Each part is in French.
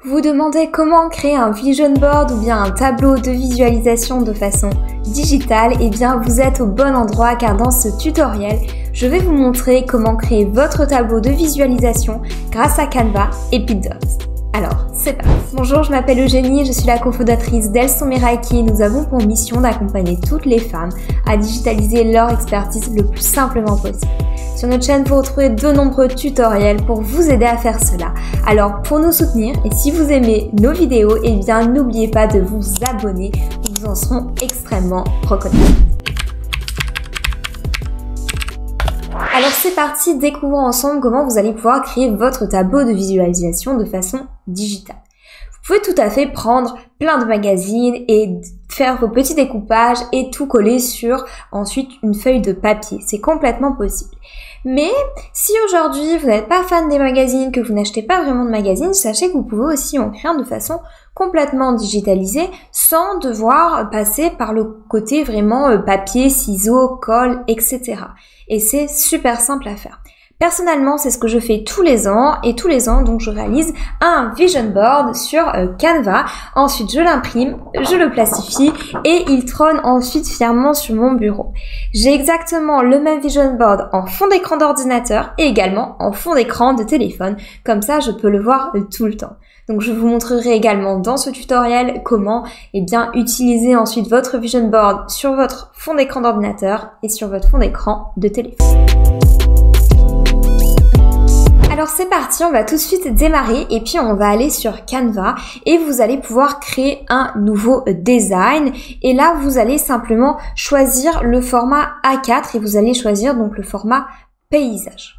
Vous vous demandez comment créer un vision board ou bien un tableau de visualisation de façon digitale? Eh bien, vous êtes au bon endroit car dans ce tutoriel, je vais vous montrer comment créer votre tableau de visualisation grâce à Canva et Pinterest. Alors, c'est parti. Bonjour, je m'appelle Eugénie, je suis la cofondatrice d'Elson Miraiki. Nous avons pour mission d'accompagner toutes les femmes à digitaliser leur expertise le plus simplement possible. Sur notre chaîne, vous retrouvez de nombreux tutoriels pour vous aider à faire cela. Alors, pour nous soutenir et si vous aimez nos vidéos, eh bien, n'oubliez pas de vous abonner. Nous vous en serons extrêmement reconnaissants. Alors c'est parti, découvrons ensemble comment vous allez pouvoir créer votre tableau de visualisation de façon digitale. Vous pouvez tout à fait prendre plein de magazines et faire vos petits découpages et tout coller sur ensuite une feuille de papier. C'est complètement possible. Mais si aujourd'hui vous n'êtes pas fan des magazines, que vous n'achetez pas vraiment de magazines, sachez que vous pouvez aussi en créer de façon complètement digitalisée sans devoir passer par le côté vraiment papier, ciseaux, colle, etc. Et c'est super simple à faire. Personnellement, c'est ce que je fais tous les ans et tous les ans, donc je réalise un vision board sur Canva. Ensuite, je l'imprime, je le plastifie et il trône ensuite fièrement sur mon bureau. J'ai exactement le même vision board en fond d'écran d'ordinateur et également en fond d'écran de téléphone. Comme ça, je peux le voir tout le temps. Donc, je vous montrerai également dans ce tutoriel comment utiliser ensuite votre vision board sur votre fond d'écran d'ordinateur et sur votre fond d'écran de téléphone. Alors c'est parti, on va tout de suite démarrer et puis on va aller sur Canva et vous allez pouvoir créer un nouveau design et là vous allez simplement choisir le format A4 et vous allez choisir donc le format paysage.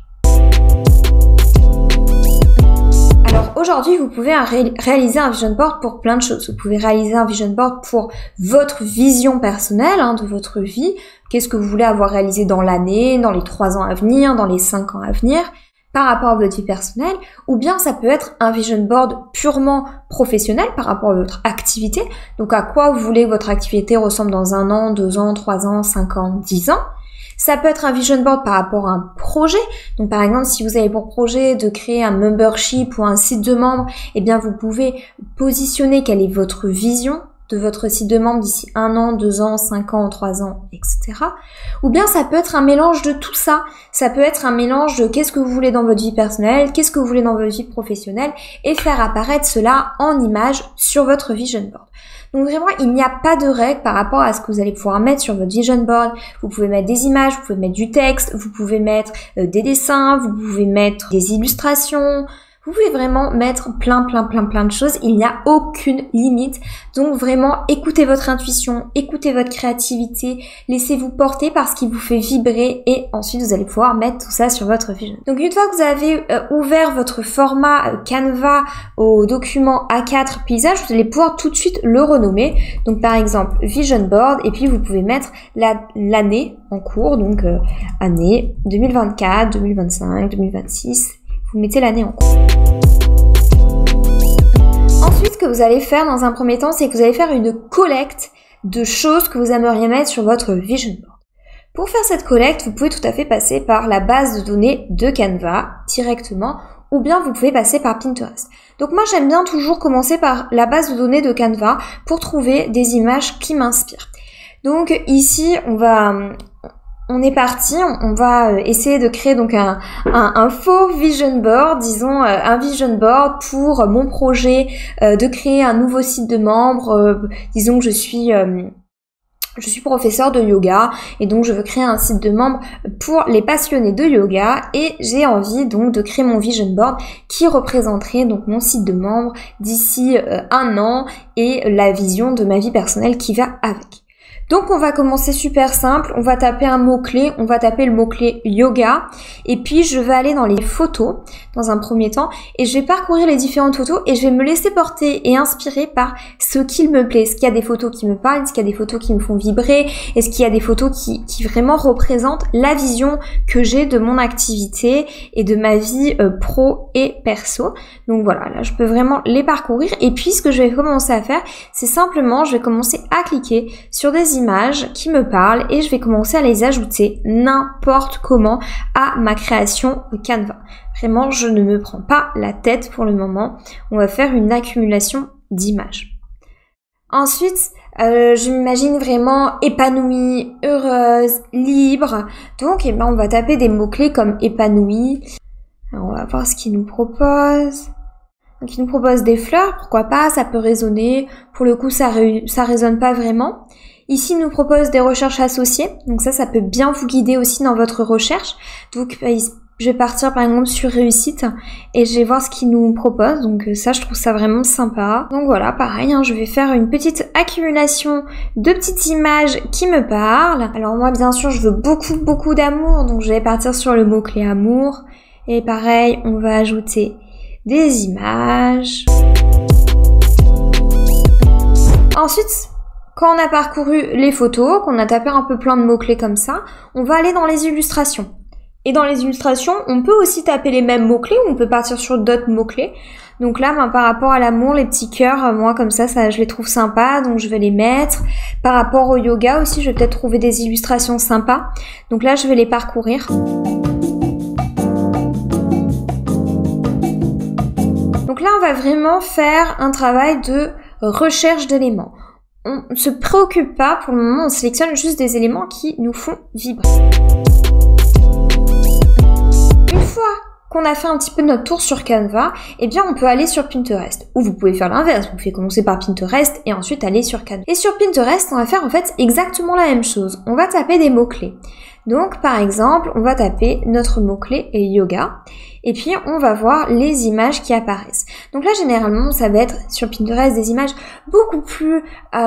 Alors aujourd'hui, vous pouvez réaliser un vision board pour plein de choses. Vous pouvez réaliser un vision board pour votre vision personnelle de votre vie. Qu'est-ce que vous voulez avoir réalisé dans l'année, dans les 3 ans à venir, dans les 5 ans à venir, par rapport à votre vie personnelle. Ou bien ça peut être un vision board purement professionnel par rapport à votre activité. Donc à quoi vous voulez que votre activité ressemble dans 1 an, 2 ans, 3 ans, 5 ans, 10 ans. Ça peut être un vision board par rapport à un projet. Donc par exemple, si vous avez pour projet de créer un membership ou un site de membres, eh bien vous pouvez positionner quelle est votre vision de votre site de membre d'ici 1 an, 2 ans, 5 ans, 3 ans, etc. Ou bien ça peut être un mélange de tout ça. Ça peut être un mélange de qu'est-ce que vous voulez dans votre vie personnelle, qu'est-ce que vous voulez dans votre vie professionnelle et faire apparaître cela en image sur votre vision board. Donc vraiment, il n'y a pas de règle par rapport à ce que vous allez pouvoir mettre sur votre vision board. Vous pouvez mettre des images, vous pouvez mettre du texte, vous pouvez mettre des dessins, vous pouvez mettre des illustrations. Vous pouvez vraiment mettre plein de choses. Il n'y a aucune limite. Donc vraiment, écoutez votre intuition, écoutez votre créativité, laissez-vous porter par ce qui vous fait vibrer et ensuite vous allez pouvoir mettre tout ça sur votre vision. Donc une fois que vous avez ouvert votre format Canva au document A4 paysage, vous allez pouvoir tout de suite le renommer. Donc par exemple, vision board et puis vous pouvez mettre l'année en cours, donc année 2024, 2025, 2026. Vous mettez l'année en cours. Ensuite, ce que vous allez faire dans un premier temps, c'est que vous allez faire une collecte de choses que vous aimeriez mettre sur votre vision board. Pour faire cette collecte, vous pouvez tout à fait passer par la base de données de Canva directement ou bien vous pouvez passer par Pinterest. Donc moi, j'aime bien toujours commencer par la base de données de Canva pour trouver des images qui m'inspirent. Donc ici, on est parti, on va essayer de créer donc un faux vision board, disons un vision board pour mon projet de créer un nouveau site de membres. Disons que je suis professeur de yoga et donc je veux créer un site de membres pour les passionnés de yoga et j'ai envie donc de créer mon vision board qui représenterait donc mon site de membres d'ici 1 an et la vision de ma vie personnelle qui va avec. Donc on va commencer super simple, on va taper un mot-clé, on va taper le mot-clé yoga et puis je vais aller dans les photos dans un premier temps et je vais parcourir les différentes photos et je vais me laisser porter et inspirer par ce qu'il me plaît. Est-ce qu'il y a des photos qui me parlent, est-ce qu'il y a des photos qui me font vibrer, est-ce qu'il y a des photos qui vraiment représentent la vision que j'ai de mon activité et de ma vie pro et perso. Donc voilà, là je peux vraiment les parcourir et puis ce que je vais commencer à faire, c'est simplement je vais commencer à cliquer sur des images qui me parlent et je vais commencer à les ajouter n'importe comment à ma création Canva. Vraiment, je ne me prends pas la tête pour le moment. On va faire une accumulation d'images. Ensuite, je m'imagine vraiment épanouie, heureuse, libre. Donc, on va taper des mots-clés comme épanouie. Alors, on va voir ce qu'il nous propose. Donc, il nous propose des fleurs, pourquoi pas, ça peut résonner. Pour le coup, ça résonne pas vraiment. Ici, il nous propose des recherches associées. Donc ça peut bien vous guider aussi dans votre recherche. Donc, je vais partir par exemple sur réussite et je vais voir ce qu'il nous propose. Donc ça, je trouve ça vraiment sympa. Donc voilà, pareil, hein, je vais faire une petite accumulation de petites images qui me parlent. Alors moi, bien sûr, je veux beaucoup d'amour. Donc je vais partir sur le mot-clé amour. Et pareil, on va ajouter des images. Ensuite, quand on a parcouru les photos, qu'on a tapé un peu plein de mots-clés comme ça, on va aller dans les illustrations. Et dans les illustrations, on peut aussi taper les mêmes mots-clés ou on peut partir sur d'autres mots-clés. Donc là, par rapport à l'amour, les petits cœurs, moi comme ça, je les trouve sympas, donc je vais les mettre. Par rapport au yoga aussi, je vais peut-être trouver des illustrations sympas. Donc là, je vais les parcourir. Donc là, on va vraiment faire un travail de recherche d'éléments. On ne se préoccupe pas, pour le moment, on sélectionne juste des éléments qui nous font vibrer. Une fois qu'on a fait un petit peu notre tour sur Canva, eh bien on peut aller sur Pinterest. Ou vous pouvez faire l'inverse, vous pouvez commencer par Pinterest et ensuite aller sur Canva. Et sur Pinterest, on va faire en fait exactement la même chose. On va taper des mots-clés. Donc par exemple, on va taper notre mot-clé yoga. Et puis on va voir les images qui apparaissent. Donc là généralement ça va être sur Pinterest des images beaucoup plus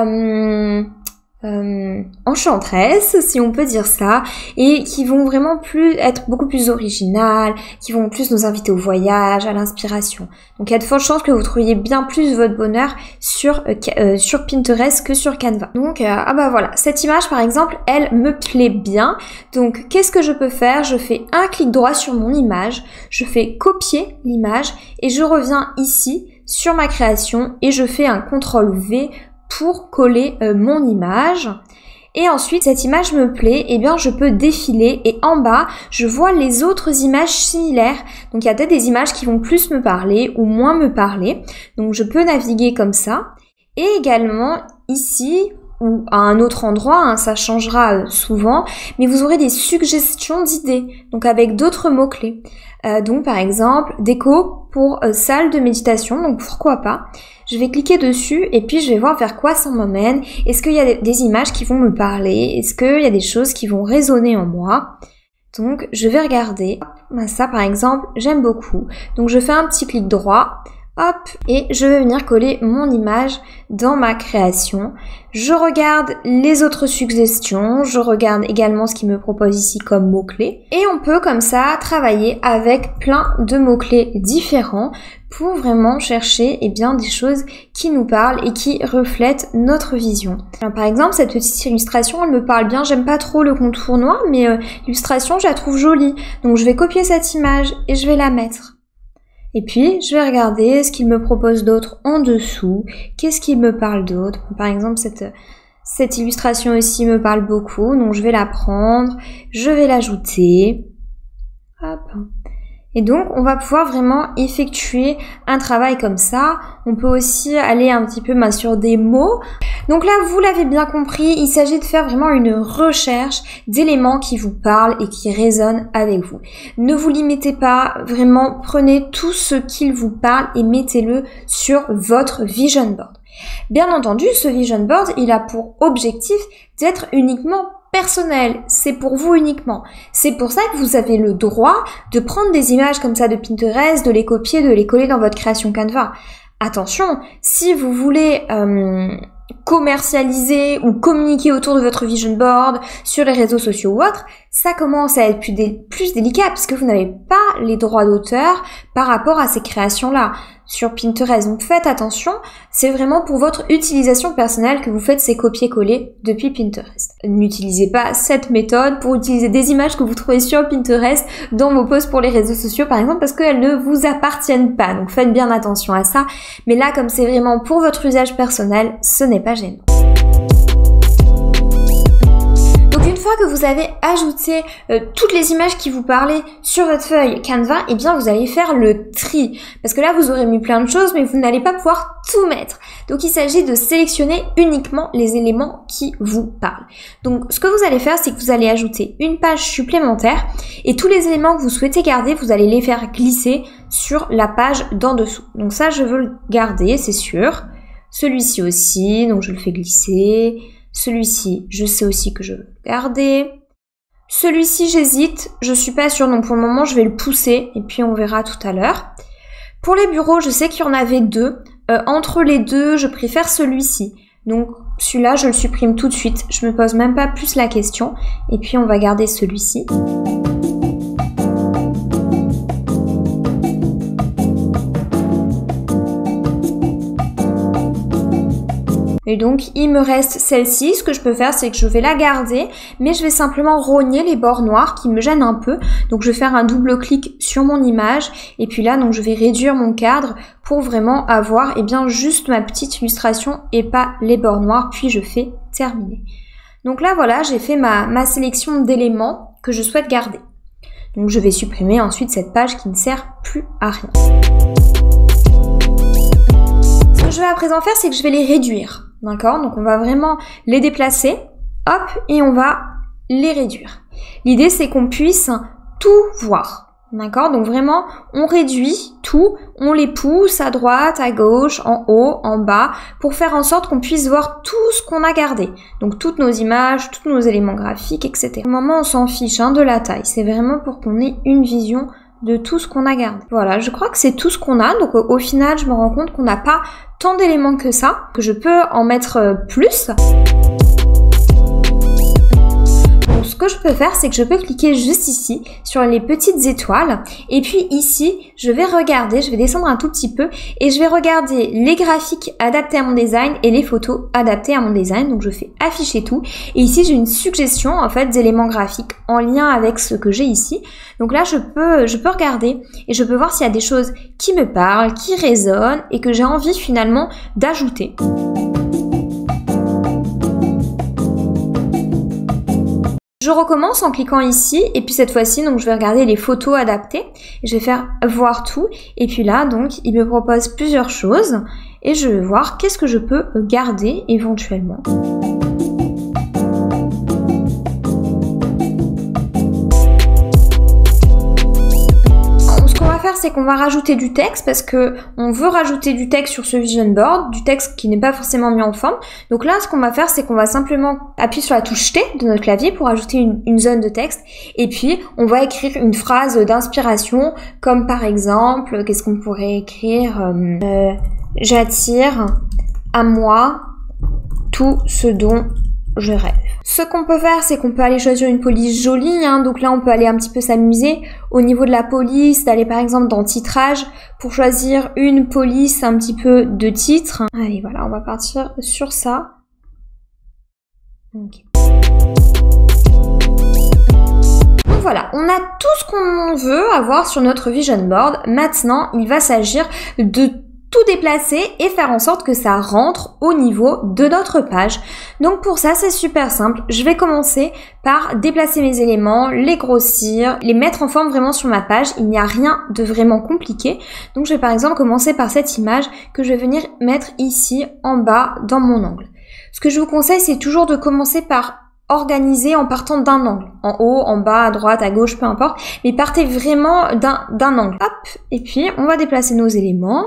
enchanteresses, si on peut dire ça, et qui vont vraiment être beaucoup plus originales, qui vont plus nous inviter au voyage, à l'inspiration. Donc il y a de fortes chances que vous trouviez bien plus votre bonheur sur Pinterest que sur Canva. Donc voilà, cette image par exemple, elle me plaît bien. Donc qu'est-ce que je peux faire? Je fais un clic droit sur mon image, je fais copier l'image et je reviens ici sur ma création et je fais un CTRL V pour coller mon image. Et ensuite, cette image me plaît, et bien je peux défiler et en bas, je vois les autres images similaires. Donc il y a peut-être des images qui vont plus me parler ou moins me parler. Donc je peux naviguer comme ça. Et également ici, ou à un autre endroit, hein, ça changera souvent, mais vous aurez des suggestions d'idées, donc avec d'autres mots-clés. Donc par exemple, déco pour salle de méditation, donc pourquoi pas. Je vais cliquer dessus et puis je vais voir vers quoi ça m'emmène. Est-ce qu'il y a des images qui vont me parler? Est-ce qu'il y a des choses qui vont résonner en moi? Donc je vais regarder. Ça par exemple, j'aime beaucoup. Donc je fais un petit clic droit. Hop, et je vais venir coller mon image dans ma création. Je regarde les autres suggestions, je regarde également ce qu'il me propose ici comme mots-clés. Et on peut comme ça travailler avec plein de mots-clés différents pour vraiment chercher des choses qui nous parlent et qui reflètent notre vision. Alors, par exemple, cette petite illustration, elle me parle bien. J'aime pas trop le contour noir, mais l'illustration, je la trouve jolie. Donc je vais copier cette image et je vais la mettre. Et puis, je vais regarder ce qu'il me propose d'autre en dessous. Qu'est-ce qu'il me parle d'autre? Par exemple, cette illustration ici me parle beaucoup. Donc, je vais la prendre. Je vais l'ajouter. Hop. Et donc, on va pouvoir vraiment effectuer un travail comme ça. On peut aussi aller un petit peu sur des mots. Donc là, vous l'avez bien compris, il s'agit de faire vraiment une recherche d'éléments qui vous parlent et qui résonnent avec vous. Ne vous limitez pas, vraiment, prenez tout ce qu'il vous parle et mettez-le sur votre vision board. Bien entendu, ce vision board, il a pour objectif d'être uniquement personnel, c'est pour vous uniquement. C'est pour ça que vous avez le droit de prendre des images comme ça de Pinterest, de les copier, de les coller dans votre création Canva. Attention, si vous voulez commercialiser ou communiquer autour de votre vision board sur les réseaux sociaux ou autres, ça commence à être plus délicat parce que vous n'avez pas les droits d'auteur par rapport à ces créations-là sur Pinterest. Donc faites attention, c'est vraiment pour votre utilisation personnelle que vous faites ces copier-coller depuis Pinterest. N'utilisez pas cette méthode pour utiliser des images que vous trouvez sur Pinterest dans vos posts pour les réseaux sociaux par exemple parce qu'elles ne vous appartiennent pas. Donc faites bien attention à ça. Mais là, comme c'est vraiment pour votre usage personnel, ce n'est pas gênant. fois que vous avez ajouté toutes les images qui vous parlaient sur votre feuille Canva, eh bien vous allez faire le tri. Parce que là, vous aurez mis plein de choses, mais vous n'allez pas pouvoir tout mettre. Donc il s'agit de sélectionner uniquement les éléments qui vous parlent. Donc ce que vous allez faire, c'est que vous allez ajouter une page supplémentaire et tous les éléments que vous souhaitez garder, vous allez les faire glisser sur la page d'en dessous. Donc ça, je veux le garder, c'est sûr. Celui-ci aussi, donc je le fais glisser. Celui-ci, je sais aussi que je veux le garder. Celui-ci, j'hésite, je suis pas sûre, donc pour le moment, je vais le pousser et puis on verra tout à l'heure. Pour les bureaux, je sais qu'il y en avait deux. Entre les deux, je préfère celui-ci. Donc celui-là, je le supprime tout de suite. Je me pose même pas plus la question. Et puis on va garder celui-ci. Et donc, il me reste celle-ci. Ce que je peux faire, c'est que je vais la garder, mais je vais simplement rogner les bords noirs qui me gênent un peu. Donc, je vais faire un double clic sur mon image. Et puis là, donc, je vais réduire mon cadre pour vraiment avoir, eh bien, juste ma petite illustration et pas les bords noirs. Puis, je fais terminer. Donc là, voilà, j'ai fait ma sélection d'éléments que je souhaite garder. Donc, je vais supprimer ensuite cette page qui ne sert plus à rien. Ce que je vais à présent faire, c'est que je vais les réduire. D'accord? Donc on va vraiment les déplacer, hop, et on va les réduire. L'idée, c'est qu'on puisse tout voir. D'accord? Donc vraiment, on réduit tout, on les pousse à droite, à gauche, en haut, en bas, pour faire en sorte qu'on puisse voir tout ce qu'on a gardé. Donc toutes nos images, tous nos éléments graphiques, etc. Au moment, on s'en fiche de la taille. C'est vraiment pour qu'on ait une vision de tout ce qu'on a gardé. Voilà, je crois que c'est tout ce qu'on a. Donc au final, je me rends compte qu'on n'a pas tant d'éléments que ça, que je peux en mettre plus. Donc ce que je peux faire, c'est que je peux cliquer juste ici sur les petites étoiles et puis ici, je vais regarder, je vais descendre un tout petit peu et je vais regarder les graphiques adaptés à mon design et les photos adaptées à mon design. Donc je fais afficher tout et ici j'ai une suggestion en fait d'éléments graphiques en lien avec ce que j'ai ici. Donc là je peux regarder et je peux voir s'il y a des choses qui me parlent, qui résonnent et que j'ai envie finalement d'ajouter. Je recommence en cliquant ici et puis cette fois-ci donc je vais regarder les photos adaptées, je vais faire voir tout et puis là donc il me propose plusieurs choses et je vais voir qu'est-ce que je peux garder éventuellement. C'est qu'on va rajouter du texte parce que on veut rajouter du texte sur ce vision board, du texte qui n'est pas forcément mis en forme. Donc là, ce qu'on va faire, c'est qu'on va simplement appuyer sur la touche T de notre clavier pour ajouter une zone de texte. Et puis, on va écrire une phrase d'inspiration, comme par exemple, qu'est-ce qu'on pourrait écrire j'attire à moi tout ce dont je rêve. Ce qu'on peut faire, c'est qu'on peut aller choisir une police jolie, donc là on peut aller un petit peu s'amuser au niveau de la police, d'aller par exemple dans titrage pour choisir une police un petit peu de titre. Allez voilà, on va partir sur ça. Okay. Donc voilà, on a tout ce qu'on veut avoir sur notre vision board. Maintenant, il va s'agir de tout déplacer et faire en sorte que ça rentre au niveau de notre page. Donc pour ça, c'est super simple. Je vais commencer par déplacer mes éléments, les grossir, les mettre en forme vraiment sur ma page. Il n'y a rien de vraiment compliqué. Donc je vais par exemple commencer par cette image que je vais venir mettre ici en bas dans mon angle. Ce que je vous conseille, c'est toujours de commencer par organiser en partant d'un angle, en haut, en bas, à droite, à gauche, peu importe, mais partez vraiment d'un angle. Hop, et puis on va déplacer nos éléments.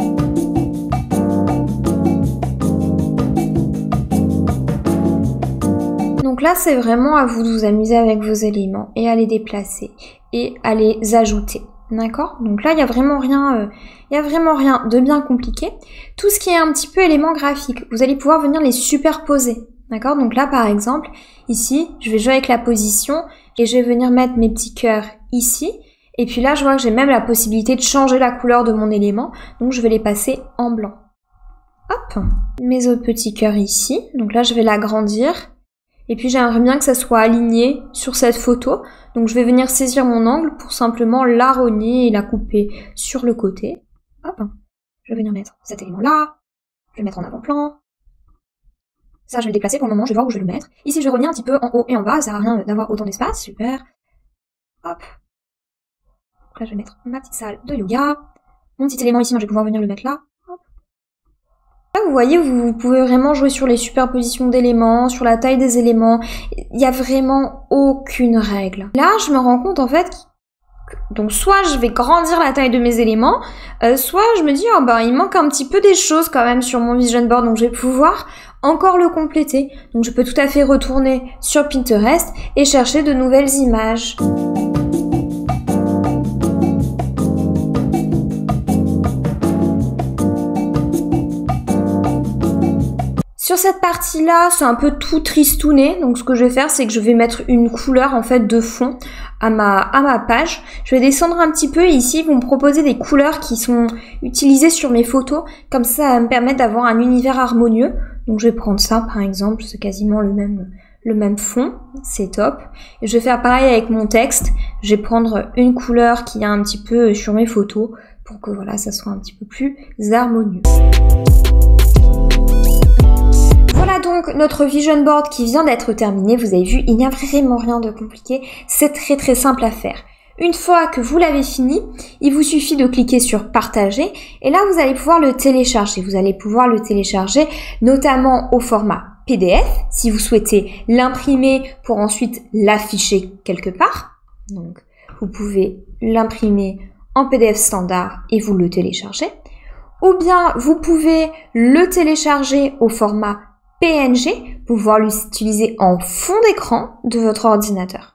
Donc là, c'est vraiment à vous de vous amuser avec vos éléments et à les déplacer et à les ajouter. D'accord? Donc là, il y a vraiment rien de bien compliqué. Tout ce qui est un petit peu éléments graphiques, vous allez pouvoir venir les superposer. D'accord? Donc là, par exemple, ici, je vais jouer avec la position et je vais venir mettre mes petits cœurs ici. Et puis là, je vois que j'ai même la possibilité de changer la couleur de mon élément. Donc, je vais les passer en blanc. Hop! Mes autres petits cœurs ici. Donc là, je vais l'agrandir. Et puis, j'aimerais bien que ça soit aligné sur cette photo. Donc, je vais venir saisir mon angle pour simplement la rogner et la couper sur le côté. Hop! Je vais venir mettre cet élément-là. Je vais le mettre en avant-plan. Ça, je vais le déplacer pour le moment, je vais voir où je vais le mettre. Ici, je vais revenir un petit peu en haut et en bas, ça sert à rien d'avoir autant d'espace, super. Hop. Là, je vais mettre ma petite salle de yoga. Mon petit élément ici, moi, je vais pouvoir venir le mettre là. Hop. Là, vous voyez, vous pouvez vraiment jouer sur les superpositions d'éléments, sur la taille des éléments. Il n'y a vraiment aucune règle. Là, je me rends compte, en fait, donc soit je vais grandir la taille de mes éléments, soit je me dis, oh ben, il manque un petit peu des choses quand même sur mon vision board, donc je vais pouvoir encore le compléter. Donc je peux tout à fait retourner sur Pinterest et chercher de nouvelles images. Sur cette partie-là, c'est un peu tout tristouné, donc ce que je vais faire, c'est que je vais mettre une couleur en fait de fond à ma page. Je vais descendre un petit peu et ici, ils vont me proposer des couleurs qui sont utilisées sur mes photos, comme ça va me permettre d'avoir un univers harmonieux. Donc je vais prendre ça par exemple, c'est quasiment le même fond, c'est top. Et je vais faire pareil avec mon texte, je vais prendre une couleur qui est un petit peu sur mes photos, pour que voilà, ça soit un petit peu plus harmonieux. Voilà donc notre vision board qui vient d'être terminé. Vous avez vu, il n'y a vraiment rien de compliqué. C'est très très simple à faire. Une fois que vous l'avez fini, il vous suffit de cliquer sur partager et là vous allez pouvoir le télécharger. Vous allez pouvoir le télécharger notamment au format PDF si vous souhaitez l'imprimer pour ensuite l'afficher quelque part. Donc vous pouvez l'imprimer en PDF standard et vous le téléchargez. Ou bien vous pouvez le télécharger au format PNG pour pouvoir l'utiliser en fond d'écran de votre ordinateur.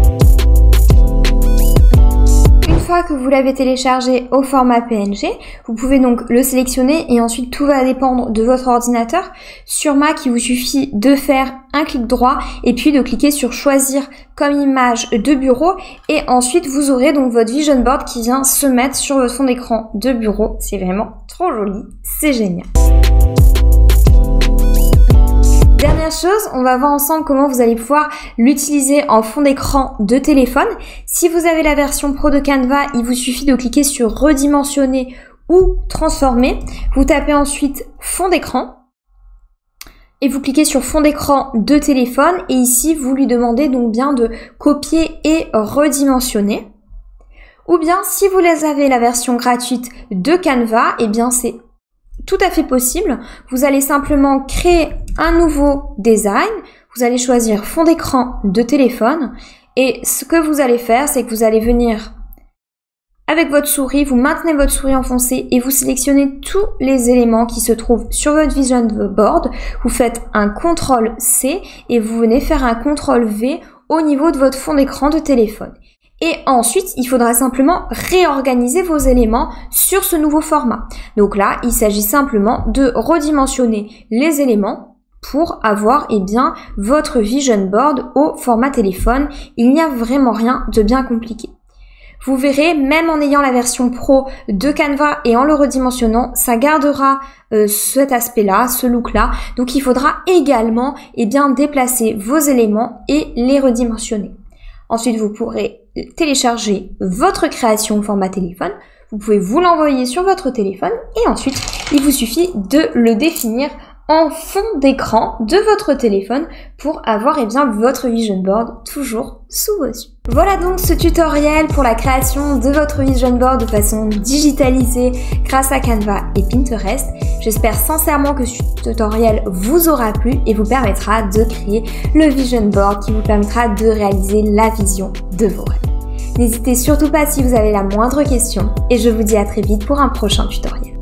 Une fois que vous l'avez téléchargé au format PNG, vous pouvez donc le sélectionner et ensuite tout va dépendre de votre ordinateur. Sur Mac, il vous suffit de faire un clic droit et puis de cliquer sur choisir comme image de bureau et ensuite vous aurez donc votre vision board qui vient se mettre sur votre fond d'écran de bureau. C'est vraiment trop joli, c'est génial. Dernière chose, on va voir ensemble comment vous allez pouvoir l'utiliser en fond d'écran de téléphone. Si vous avez la version Pro de Canva, il vous suffit de cliquer sur redimensionner ou transformer. Vous tapez ensuite fond d'écran et vous cliquez sur fond d'écran de téléphone et ici vous lui demandez donc bien de copier et redimensionner. Ou bien si vous avez la version gratuite de Canva, eh bien c'est tout à fait possible. Vous allez simplement créer un nouveau design. Vous allez choisir fond d'écran de téléphone. Et ce que vous allez faire, c'est que vous allez venir avec votre souris, vous maintenez votre souris enfoncée et vous sélectionnez tous les éléments qui se trouvent sur votre vision board. Vous faites un CTRL-C et vous venez faire un CTRL-V au niveau de votre fond d'écran de téléphone. Et ensuite, il faudra simplement réorganiser vos éléments sur ce nouveau format. Donc là, il s'agit simplement de redimensionner les éléments pour avoir bien votre vision board au format téléphone. Il n'y a vraiment rien de bien compliqué. Vous verrez, même en ayant la version pro de Canva et en le redimensionnant, ça gardera cet aspect-là, ce look-là. Donc il faudra également déplacer vos éléments et les redimensionner. Ensuite, vous pourrez télécharger votre création au format téléphone. Vous pouvez vous l'envoyer sur votre téléphone et ensuite, il vous suffit de le définir en fond d'écran de votre téléphone pour avoir votre vision board toujours sous vos yeux. Voilà donc ce tutoriel pour la création de votre vision board de façon digitalisée grâce à Canva et Pinterest. J'espère sincèrement que ce tutoriel vous aura plu et vous permettra de créer le vision board qui vous permettra de réaliser la vision de vos rêves. N'hésitez surtout pas si vous avez la moindre question et je vous dis à très vite pour un prochain tutoriel.